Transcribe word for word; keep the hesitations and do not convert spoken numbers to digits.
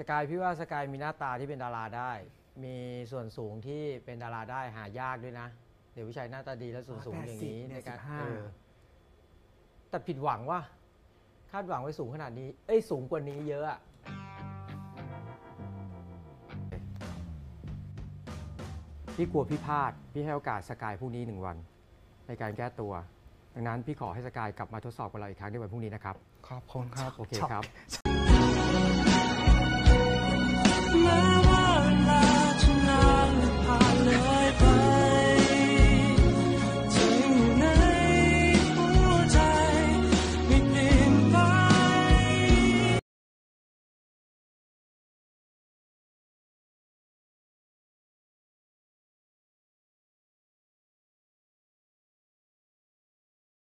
กายพี่ว่าสกายมีหน้าตาที่เป็นดาราได้ มีส่วนสูงที่เป็นดาราได้หายากด้วยนะเดี๋ยววิชัยหน้าตาดีและส่วนสูงอย่างนี้ในการเออแต่ผิดหวังว่าคาดหวังไว้สูงขนาดนี้เอ้ยสูงกว่านี้เยอะอะพี่กลัวพี่พลาดพี่ให้โอกาสสกายพรุ่งนี้หนึ่งวันในการแก้ตัวดังนั้นพี่ขอให้สกายกลับมาทดสอบกับเราอีกครั้งในวันพรุ่งนี้นะครับขอบคุณครับโอเคครับ